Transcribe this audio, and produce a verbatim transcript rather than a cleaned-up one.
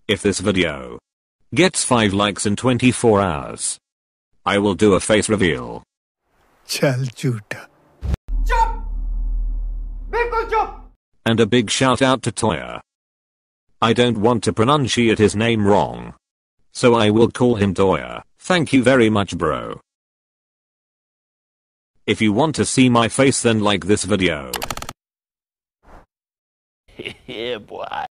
If this video gets five likes in twenty-four hours, I will do a face reveal. चल झूठा. चुप बिल्कुल चुप. And a big shout out to Toya. I don't want to pronunciate his name wrong, so I will call him Toya. Thank you very much, bro. If you want to see my face, then like this video. Yeah, boy.